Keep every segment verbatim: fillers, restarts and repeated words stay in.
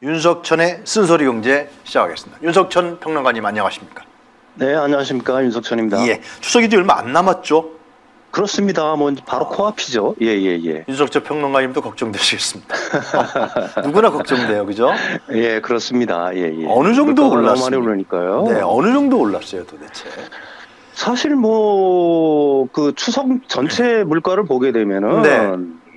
윤석천의 쓴소리 경제 시작하겠습니다. 윤석천 평론가님 안녕하십니까? 네, 안녕하십니까. 윤석천입니다. 예, 추석이 이제 얼마 안 남았죠? 그렇습니다. 뭐 바로 아. 코앞이죠. 예, 예, 예. 윤석천 평론가님도 걱정되시겠습니다. 누구나 걱정돼요, 그죠? 예, 그렇습니다. 예, 예. 어느 정도 올랐습니까? 많이 오르니까요. 네, 어느 정도 올랐어요, 도대체? 사실 뭐 그 추석 전체 물가를 보게 되면은 네.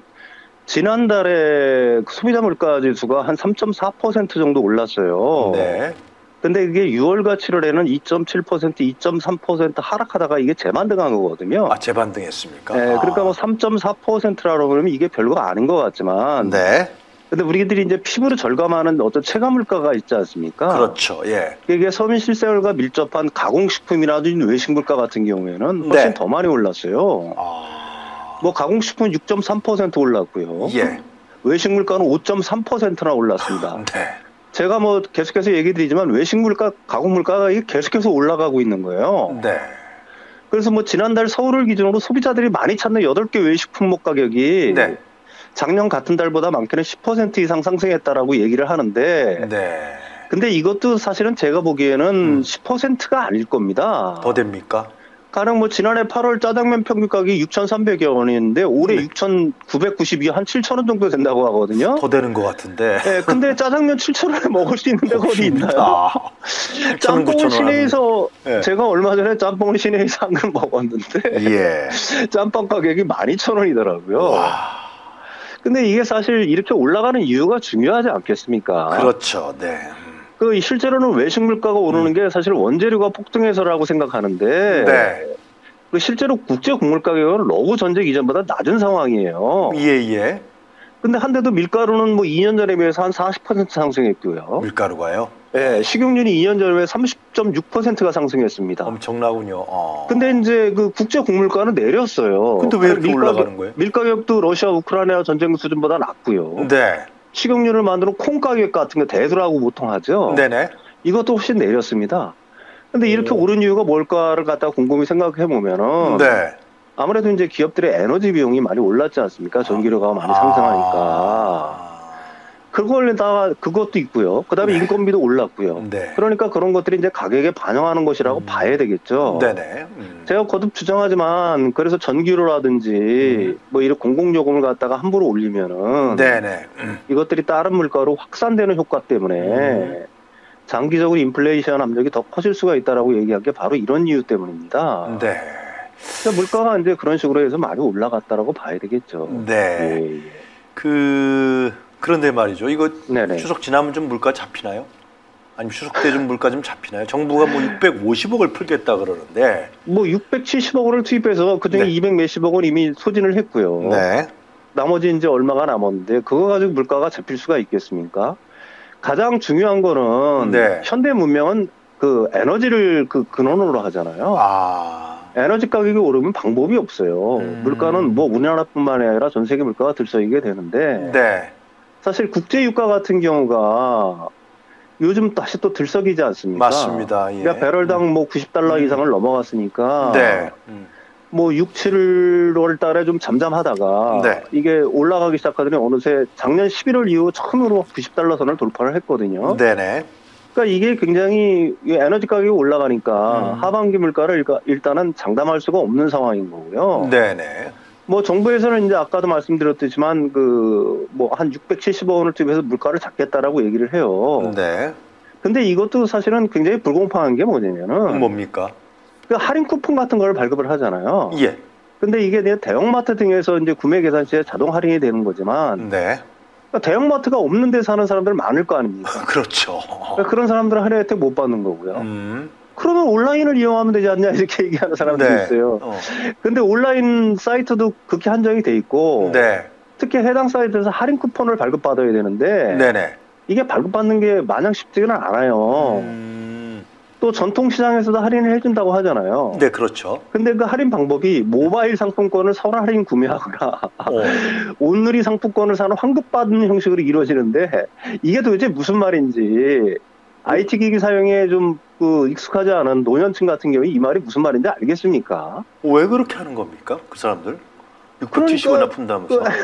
지난달에 소비자 물가 지수가 한 삼 점 사 퍼센트 정도 올랐어요. 네. 근데 이게 유월과 칠월에는 이 점 칠 퍼센트, 이 점 삼 퍼센트 하락하다가 이게 재반등한 거거든요. 아, 재반등했습니까? 네, 아. 그러니까 뭐 삼 점 사 퍼센트라고 그러면 이게 별거 아닌 것 같지만. 네. 근데 우리들이 이제 피부로 절감하는 어떤 체감 물가가 있지 않습니까? 그렇죠. 예. 이게 서민 실생활과 밀접한 가공식품이라든지 외식 물가 같은 경우에는 훨씬 네. 더 많이 올랐어요. 아. 뭐 가공식품 육 점 삼 퍼센트 올랐고요. 예. 외식 물가는 오 점 삼 퍼센트나 올랐습니다. 네. 제가 뭐 계속해서 얘기 드리지만 외식 물가, 가공 물가가 계속해서 올라가고 있는 거예요. 네. 그래서 뭐 지난달 서울을 기준으로 소비자들이 많이 찾는 여덟 개 외식 품목 가격이 네. 작년 같은 달보다 많게는 십 퍼센트 이상 상승했다라고 얘기를 하는데 네. 근데 이것도 사실은 제가 보기에는 음. 십 퍼센트가 아닐 겁니다. 더 됩니까? 가령 뭐 지난해 팔월 짜장면 평균 가격이 육천삼백여 원이었는데 올해 네. 육천구백구십이 원, 한 칠천 원 정도 된다고 하거든요. 더 되는 것 같은데. 네, 근데 짜장면 칠천 원에 먹을 수 있는 데가 어디 있나요? 아, 짬뽕은 시내에서 네. 제가 얼마 전에 짬뽕을 시내에서 한 걸 먹었는데 예. 짬뽕 가격이 만 이천 원이더라고요. 와. 근데 이게 사실 이렇게 올라가는 이유가 중요하지 않겠습니까? 그렇죠. 네. 그 실제로는 외식 물가가 오르는 음. 게 사실 원재료가 폭등해서라고 생각하는데 네. 그 실제로 국제 곡물 가격은 러브 전쟁 이전보다 낮은 상황이에요. 예예. 근데 한데도 밀가루는 뭐 이 년 전에 비해서 한 사십 퍼센트 상승했고요. 밀가루가요? 네, 식용유는 이 년 전에 삼십 점 육 퍼센트가 상승했습니다. 엄청나군요. 어. 근데 이제 그 국제 곡물가는 내렸어요. 근데 왜 이렇게 올라가는 거예요? 밀가격도 러시아 우크라이나 전쟁 수준보다 낮고요. 네. 식용유를 만드는 콩 가격 같은 거 대두라고 보통 하죠. 네네. 이것도 훨씬 내렸습니다. 근데 이렇게 오. 오른 이유가 뭘까를 갖다가 곰곰이 생각해 보면은 네. 아무래도 이제 기업들의 에너지 비용이 많이 올랐지 않습니까? 전기료가 많이 상승하니까. 아. 그걸 다 그것도 있고요. 그다음에 네. 인건비도 올랐고요. 네. 그러니까 그런 것들이 이제 가격에 반영하는 것이라고 음. 봐야 되겠죠. 네네. 음. 제가 거듭 주장하지만 그래서 전기료라든지 음. 뭐 이런 공공요금을 갖다가 함부로 올리면은 네네. 음. 이것들이 다른 물가로 확산되는 효과 때문에 음. 장기적으로 인플레이션 압력이 더 커질 수가 있다라고 얘기한 게 바로 이런 이유 때문입니다. 네. 그러니까 물가가 이제 그런 식으로 해서 많이 올라갔다라고 봐야 되겠죠. 네. 예, 예. 그 그런데 말이죠. 이거 네네. 추석 지나면 좀 물가 잡히나요? 아니면 추석 때 좀 물가 좀 잡히나요? 정부가 뭐 육백오십억을 풀겠다 그러는데 뭐 육백칠십억 원을 투입해서 그중에 네. 이백 몇십억 원 이미 소진을 했고요. 네. 나머지 이제 얼마가 남았는데 그거 가지고 물가가 잡힐 수가 있겠습니까? 가장 중요한 거는 네. 현대 문명은 그 에너지를 그 근원으로 하잖아요. 아. 에너지 가격이 오르면 방법이 없어요. 음. 물가는 뭐 우리나라뿐만 아니라 전 세계 물가가 들썩이게 되는데 네. 사실 국제 유가 같은 경우가 요즘 다시 또 들썩이지 않습니까? 맞습니다. 예. 그러니까 배럴당 뭐 구십 달러 음. 이상을 넘어갔으니까 네. 음. 뭐 육, 칠월 달에 좀 잠잠하다가 네. 이게 올라가기 시작하더니 어느새 작년 십일월 이후 처음으로 구십 달러 선을 돌파를 했거든요. 네네. 그러니까 이게 굉장히 에너지 가격이 올라가니까 음. 하반기 물가를 일단은 장담할 수가 없는 상황인 거고요. 네네. 뭐 정부에서는 이제 아까도 말씀드렸듯이만 그 뭐 한 육백칠십억 원을 투입해서 물가를 잡겠다라고 얘기를 해요. 네. 근데 이것도 사실은 굉장히 불공평한 게 뭐냐면은 뭡니까? 그 할인 쿠폰 같은 걸 발급을 하잖아요. 예. 근데 이게 대형마트 등에서 이제 구매 계산 시에 자동 할인이 되는 거지만 네. 그러니까 대형마트가 없는 데 사는 사람들 많을 거 아닙니까? 그렇죠. 그러니까 그런 사람들은 할인 혜택 못 받는 거고요. 음. 그러면 온라인을 이용하면 되지 않냐 이렇게 얘기하는 사람들이 네. 있어요. 어. 근데 온라인 사이트도 그렇게 한정이 돼 있고 네. 특히 해당 사이트에서 할인 쿠폰을 발급받아야 되는데 네네. 이게 발급받는 게 마냥 쉽지는 않아요. 음. 또 전통시장에서도 할인을 해준다고 하잖아요. 네, 그렇죠. 근데 그 할인 방법이 모바일 상품권을 선 할인 구매하거나 온누리 상품권을 사는 환급받는 형식으로 이루어지는데 이게 도대체 무슨 말인지 아이티 기기 사용에 좀 그 익숙하지 않은 노년층 같은 경우에 이 말이 무슨 말인지 알겠습니까? 왜 그렇게 하는 겁니까? 그 사람들? 육백칠십 원이나 푼다면서. 어?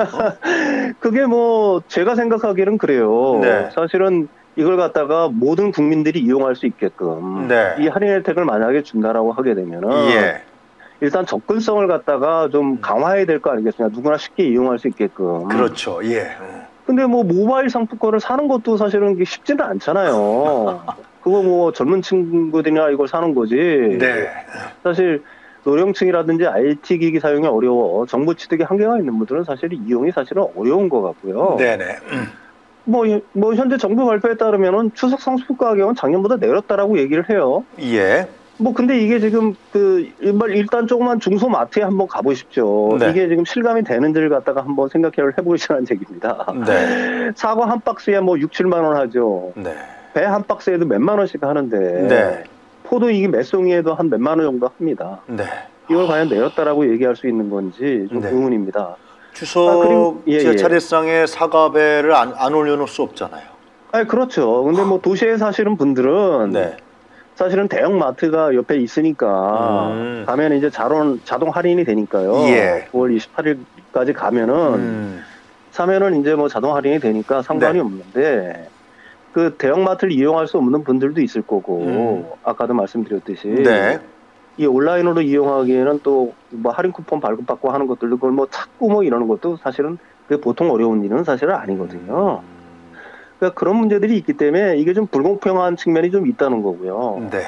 그게 뭐 제가 생각하기에는 그래요. 네. 사실은 이걸 갖다가 모든 국민들이 이용할 수 있게끔 네. 이 할인 혜택을 만약에 준다라고 하게 되면은 예. 일단 접근성을 갖다가 좀 강화해야 될 거 아니겠습니까? 누구나 쉽게 이용할 수 있게끔. 그렇죠. 예. 근데 뭐 모바일 상품권을 사는 것도 사실은 쉽지는 않잖아요. 그거 뭐 젊은 친구들이나 이걸 사는 거지. 네. 사실 노령층이라든지 아이티 기기 사용이 어려워 정보 취득에 한계가 있는 분들은 사실 이용이 사실은 어려운 것 같고요. 네네. 뭐, 뭐 현재 정부 발표에 따르면은 추석 상품 가격은 작년보다 내렸다라고 얘기를 해요. 예. 뭐 근데 이게 지금 그 일단 조그만 중소마트에 한번 가보십시오. 네. 이게 지금 실감이 되는지를 갖다가 한번 생각을 해보시라는 얘기입니다. 네. 사과 한 박스에 뭐 육, 칠만 원 하죠. 네. 배 한 박스에도 몇만 원씩 하는데 네. 포도 이게 몇 송이에도 한 몇만 원 정도 합니다. 네. 이걸 과연 내렸다라고 얘기할 수 있는 건지 좀 네. 의문입니다. 추석 아, 그리고, 예, 제 차례상에 예. 사과배를 안, 안 올려놓을 수 없잖아요. 아, 그렇죠. 근데 뭐 도시에 사시는 분들은 네. 사실은 대형 마트가 옆에 있으니까 음. 가면 이제 자동 자동 할인이 되니까요. 예. 구월 이십팔일까지 가면은 음. 사면은 이제 뭐 자동 할인이 되니까 상관이 네. 없는데 그 대형 마트를 이용할 수 없는 분들도 있을 거고 음. 아까도 말씀드렸듯이. 네. 이 온라인으로 이용하기에는 또 뭐 할인 쿠폰 발급받고 하는 것들도 그걸 뭐 찾고 뭐 이러는 것도 사실은 그게 보통 어려운 일은 사실은 아니거든요. 그러니까 그런 문제들이 있기 때문에 이게 좀 불공평한 측면이 좀 있다는 거고요. 네.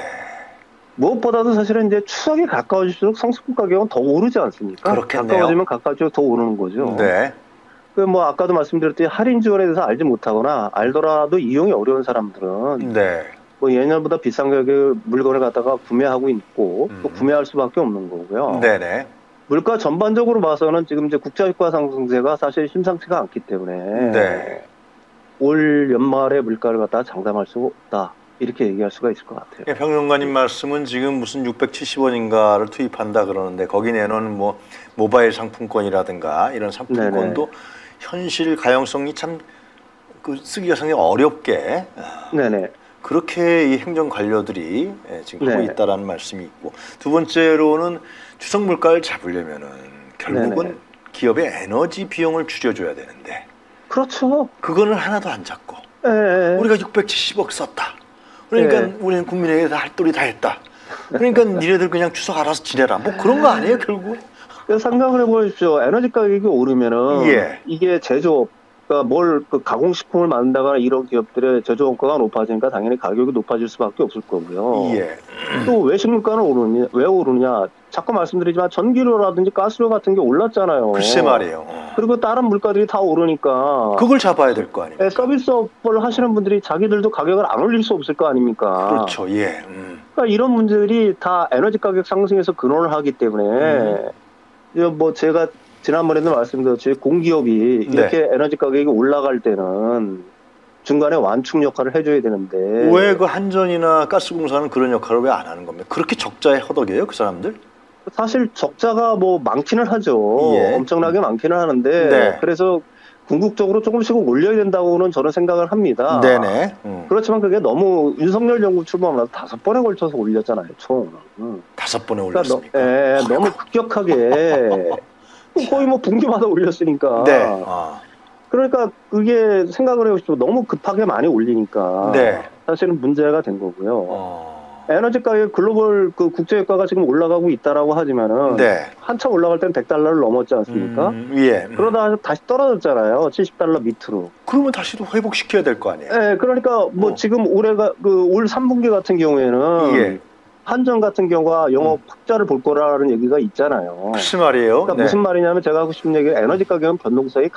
무엇보다도 사실은 이제 추석이 가까워질수록 상품권 가격은 더 오르지 않습니까? 그렇겠네요. 가까워지면 가까워질수록 더 오르는 거죠. 네. 그 뭐 아까도 말씀드렸듯이 할인 지원에 대해서 알지 못하거나 알더라도 이용이 어려운 사람들은 네. 뭐 예년보다 비싼 가격의 물건을 갖다가 구매하고 있고 음. 또 구매할 수밖에 없는 거고요. 네네. 물가 전반적으로 봐서는 지금 이제 국제유가 상승세가 사실 심상치가 않기 때문에 네. 올 연말에 물가를 갖다가 장담할 수 없다 이렇게 얘기할 수가 있을 것 같아요. 예, 평론가님 말씀은 지금 무슨 육백칠십 원인가를 투입한다 그러는데 거기 내놓은 뭐 모바일 상품권이라든가 이런 상품권도 네네. 현실 가용성이 참 그 쓰기가 상당히 어렵게. 네네. 그렇게 이 행정 관료들이 지금 네. 하고 있다라는 말씀이 있고 두 번째로는 추석 물가를 잡으려면은 결국은 네네. 기업의 에너지 비용을 줄여줘야 되는데 그렇죠. 그거는 하나도 안 잡고 네. 우리가 육백칠십억 썼다. 그러니까 네. 우리는 국민에게 다 할 도리 다 했다. 그러니까 니네들 그냥 추석 알아서 지내라. 뭐 그런 거 아니에요 결국? 상상을 해보십시오. 에너지 가격이 오르면은 예. 이게 제조업 그러니까 뭘 그 가공식품을 만든다거나 이런 기업들의 제조 원가가 높아지니까 당연히 가격이 높아질 수밖에 없을 거고요. 예. 또 외식 물가는 오르냐? 왜 오르냐? 자꾸 말씀드리지만 전기료라든지 가스료 같은 게 올랐잖아요. 글쎄 말이에요. 그리고 다른 물가들이 다 오르니까 그걸 잡아야 될 거 아닙니까? 네, 서비스업을 하시는 분들이 자기들도 가격을 안 올릴 수 없을 거 아닙니까? 그렇죠. 예. 음. 그러니까 이런 문제들이 다 에너지 가격 상승에서 근원을 하기 때문에 음. 뭐 제가 지난번에도 말씀드렸지 공기업이 네. 이렇게 에너지 가격이 올라갈 때는 중간에 완충 역할을 해줘야 되는데 왜 그 한전이나 가스공사는 그런 역할을 왜 안 하는 겁니까? 그렇게 적자에 허덕이에요 그 사람들? 사실 적자가 뭐 많기는 하죠. 예. 엄청나게 많기는 하는데 네. 그래서 궁극적으로 조금씩 올려야 된다고는 저는 생각을 합니다. 네네. 음. 그렇지만 그게 너무 윤석열 정부 출범하면서 다섯 번에 걸쳐서 올렸잖아요. 총. 음. 다섯 번에 올렸습니까? 그러니까 너, 예, 너무 급격하게 거의 뭐 분기마다 올렸으니까. 네. 아. 그러니까 그게 생각을 해보시죠. 너무 급하게 많이 올리니까 네. 사실은 문제가 된 거고요. 어. 에너지 가격 글로벌 그 국제유가가 지금 올라가고 있다라고 하지만은 네. 한참 올라갈 때는 백 달러를 넘었지 않습니까? 음, 예. 음. 그러다 다시 떨어졌잖아요. 칠십 달러 밑으로. 그러면 다시 또 회복시켜야 될 거 아니에요? 네, 그러니까 뭐 어. 지금 올해가 그 올 삼 분기 같은 경우에는. 예. 한전 같은 경우가 영업 흑자를 볼 거라는 얘기가 있잖아요. 무슨 말이에요? 그러니까 네. 무슨 말이냐면 제가 하고 싶은 얘기가 에너지 가격은 변동성이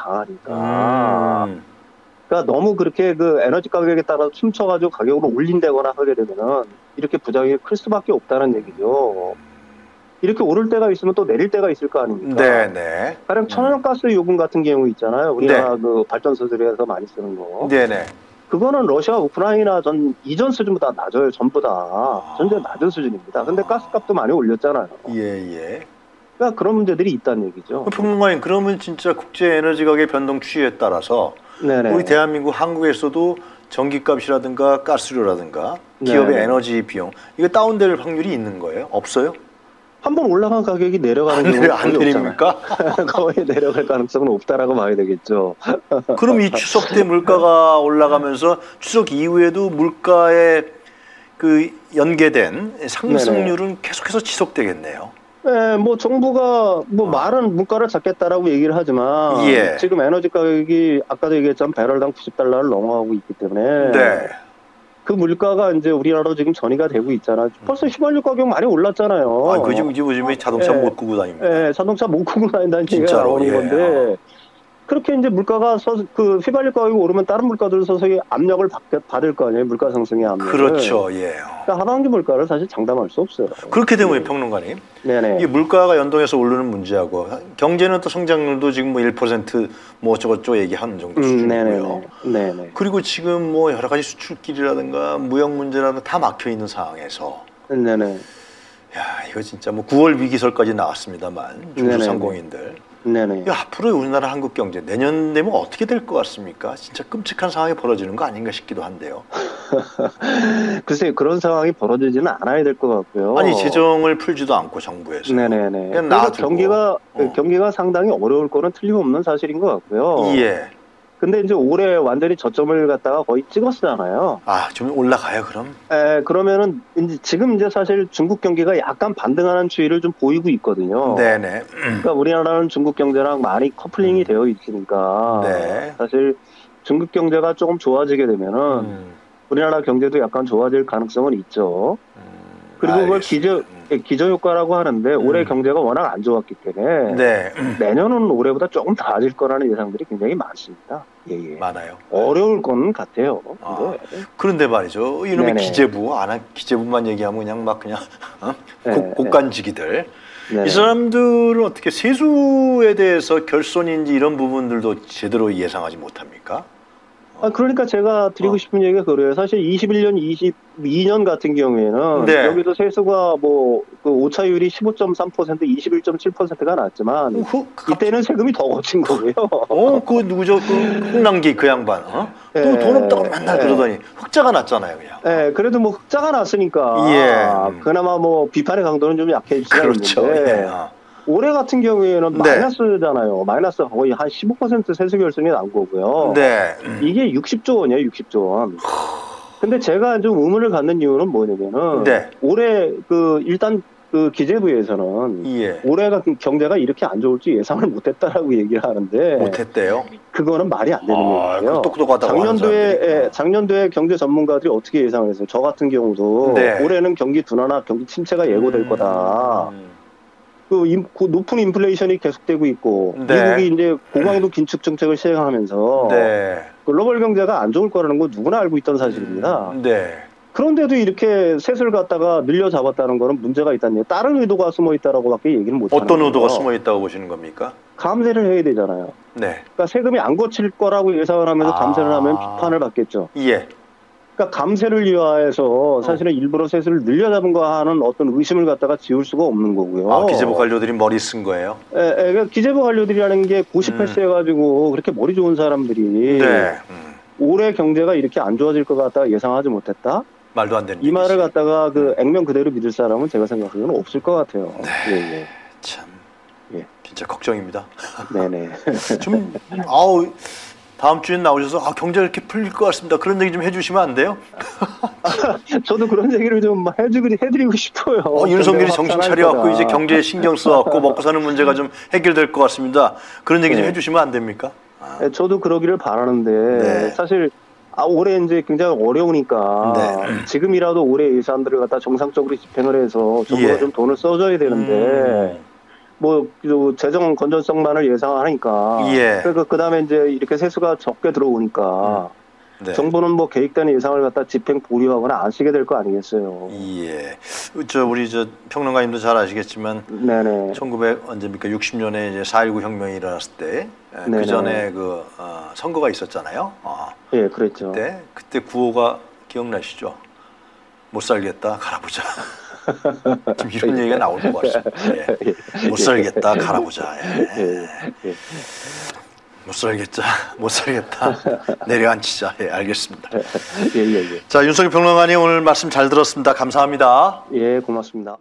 강하니까. 음. 그러니까 너무 그렇게 그 에너지 가격에 따라 춤춰가지고 가격을 올린다거나 하게 되면은 이렇게 부작용이 클 수밖에 없다는 얘기죠. 이렇게 오를 때가 있으면 또 내릴 때가 있을 거 아닙니까? 네네. 가령 천연가스 요금 같은 경우 있잖아요. 우리나라 네. 그 발전소들에서 많이 쓰는 거. 네네. 그거는 러시아 우크라이나 전 이전 수준보다 낮아요. 전부 다. 전쟁 낮은 수준입니다. 근데 가스값도 많이 올렸잖아요. 예, 예. 그러니까 그런 문제들이 있다는 얘기죠. 평론가님, 그러면 진짜 국제 에너지 가격 변동 추이에 따라서 네네. 우리 대한민국 한국에서도 전기값이라든가 가스료라든가 기업의 네네. 에너지 비용 이거 다운될 확률이 있는 거예요? 없어요? 한번 올라간 가격이 내려가는 경우는 안 내립니까? 거의 내려갈 가능성은 없다라고 봐야 되겠죠. 그럼 이 추석 때 물가가 올라가면서 추석 이후에도 물가에 그 연계된 상승률은 네네. 계속해서 지속되겠네요. 네, 뭐 정부가 뭐 어. 말은 물가를 잡겠다라고 얘기를 하지만 예. 지금 에너지 가격이 아까도 얘기했지만 배럴당 구십 달러를 넘어가고 있기 때문에 네. 그 물가가 이제 우리나라로 지금 전이가 되고 있잖아. 벌써 휘발유 가격 많이 올랐잖아요. 아, 그 지금 요즘에 자동차 네. 못 끄고 다닙니다. 네, 자동차 못 끄고 다닌다는 얘기가 나오는 예. 건데 그렇게 이제 물가가 서, 그 휘발유 가격이 오르면 다른 물가들 서서히 압력을 받, 받을 거 아니에요. 물가 상승의 압력을. 그렇죠, 예. 그러니까 하반기 물가를 사실 장담할 수 없어요. 그렇게 되면 네. 평론가님, 네네. 이 물가가 연동해서 오르는 문제하고 경제는 또 성장률도 지금 뭐 일 퍼센트 뭐 어쩌고저쩌고 얘기하는 정도 수준이고요. 음, 네네. 네네. 그리고 지금 뭐 여러 가지 수출길이라든가 무역 문제라든가 다 막혀 있는 상황에서. 네네. 야, 이거 진짜 뭐 구월 위기설까지 나왔습니다만 중소상공인들. 네네. 야, 앞으로 우리나라 한국 경제 내년 되면 어떻게 될 것 같습니까? 진짜 끔찍한 상황이 벌어지는 거 아닌가 싶기도 한데요. 글쎄요, 그런 상황이 벌어지지는 않아야 될 것 같고요. 아니, 재정을 풀지도 않고 정부에서. 네네네. 그래서 경기가 어. 경기가 상당히 어려울 거는 틀림없는 사실인 것 같고요. 예. 근데 이제 올해 완전히 저점을 갖다가 거의 찍었잖아요. 아, 좀 올라가요, 그럼? 예, 그러면은 이제 지금 이제 사실 중국 경기가 약간 반등하는 추이를 좀 보이고 있거든요. 네네. 그러니까 우리나라는 중국 경제랑 많이 커플링이 음. 되어 있으니까 네. 사실 중국 경제가 조금 좋아지게 되면은 음. 우리나라 경제도 약간 좋아질 가능성은 있죠. 음. 그리고 그걸 기저 기저 효과라고 하는데 음. 올해 경제가 워낙 안 좋았기 때문에 네. 내년은 올해보다 조금 나아질 거라는 예상들이 굉장히 많습니다. 예, 예. 많아요. 어려울 건 같아요. 아, 그런데 말이죠. 이놈의 네네. 기재부, 안 기재부만 얘기하면 그냥 막 그냥 어? 네, 고, 곡간지기들. 네. 이 사람들은 어떻게 세수에 대해서 결손인지 이런 부분들도 제대로 예상하지 못합니까? 아, 그러니까 제가 드리고 싶은 어. 얘기가 그래요. 사실 이십일 년, 이십이 년 같은 경우에는 네. 여기서 세수가 뭐 그 오차율이 십오 점 삼 퍼센트, 이십일 점 칠 퍼센트가 났지만 어, 그, 이때는 세금이 더 거친 거고요. 어, 그 누구죠? 그 흥남기 그 양반. 어? 네. 또 돈 없다고 맨날 네. 그러더니 흑자가 났잖아요, 그냥. 네, 그래도 뭐 흑자가 났으니까 예. 그나마 뭐 비판의 강도는 좀 약해지지 그렇죠. 않는데 예. 올해 같은 경우에는 네. 마이너스잖아요. 마이너스 거의 한 십오 퍼센트 세수 결손이 난 거고요. 네. 이게 육십조 원이에요, 육십조 원. 근데 제가 좀 의문을 갖는 이유는 뭐냐면은 네. 올해 그 일단 그 기재부에서는 예. 올해가 경제가 이렇게 안 좋을지 예상을 못했다라고 얘기를 하는데 못했대요. 그거는 말이 안 되는 아, 얘기예요. 작년도에 예, 작년도에 경제 전문가들이 어떻게 예상을 했어요? 저 같은 경우도 네. 올해는 경기 둔화나 경기 침체가 예고될 음, 거다. 음. 그, 인, 그 높은 인플레이션이 계속되고 있고 네. 미국이 이제 고강도 긴축 정책을 시행하면서 네. 글로벌 경제가 안 좋을 거라는 건 누구나 알고 있던 사실입니다. 음, 네. 그런데도 이렇게 세수를 갖다가 늘려 잡았다는 거는 문제가 있다는 얘기. 다른 의도가 숨어 있다라고밖에 얘기는 못 하는 어떤 거예요. 의도가 숨어 있다고 보시는 겁니까? 감세를 해야 되잖아요. 네. 그러니까 세금이 안 거칠 거라고 예상을 하면서 아... 감세를 하면 비판을 받겠죠. 예. 그러니까 감세를 위하여서 사실은 어. 일부러 세수를 늘려잡은가 하는 어떤 의심을 갖다가 지울 수가 없는 거고요. 아, 기재부 관료들이 머리 쓴 거예요? 예, 예, 그러니까 기재부 관료들이라는 게 고시패스해가지고 음. 그렇게 머리 좋은 사람들이 네. 음. 올해 경제가 이렇게 안 좋아질 것 같다 예상하지 못했다? 말도 안 되는 이 말을 갖다가 그 액면 그대로 믿을 사람은 제가 생각하기에는 없을 것 같아요. 네. 예, 예. 참, 예. 진짜 걱정입니다. 네네. 좀, 아우. 다음 주에 나오셔서 아, 경제가 이렇게 풀릴 것 같습니다. 그런 얘기 좀 해주시면 안 돼요? 저도 그런 얘기를 좀 해주고, 해드리고 싶어요. 어, 윤석열이 정신 차려갖고 이제 경제에 신경 써갖고 먹고 사는 문제가 좀 해결될 것 같습니다. 그런 얘기 네. 좀 해주시면 안 됩니까? 아. 네, 저도 그러기를 바라는데 네. 사실 아, 올해 이제 굉장히 어려우니까 네. 지금이라도 올해 예산들을 갖다 정상적으로 집행을 해서 정부가 예. 좀 돈을 써줘야 되는데 음. 뭐, 재정 건전성만을 예상하니까. 예. 그러니까 그 다음에 이제 이렇게 세수가 적게 들어오니까. 음. 네. 정부는 뭐 계획된 예상을 갖다 집행 보류하거나 안 쓰게 될 거 아니겠어요. 예. 저, 우리 저 평론가님도 잘 아시겠지만. 네네. 천구백 언제입니까? 육십 년에 이제 사 일구 혁명이 일어났을 때. 그 전에 그, 어, 선거가 있었잖아요. 어. 예, 그랬죠. 그때, 그때 구호가 기억나시죠? 못 살겠다, 갈아보자. 좀 이런 얘기가 나올 것 같습니다. 예. 못 살겠다, 갈아보자. 예. 못 살겠자, 못 살겠다, 내려앉히자. 예, 알겠습니다. 예, 예, 예. 자, 윤석열 평론가님 오늘 말씀 잘 들었습니다. 감사합니다. 예, 고맙습니다.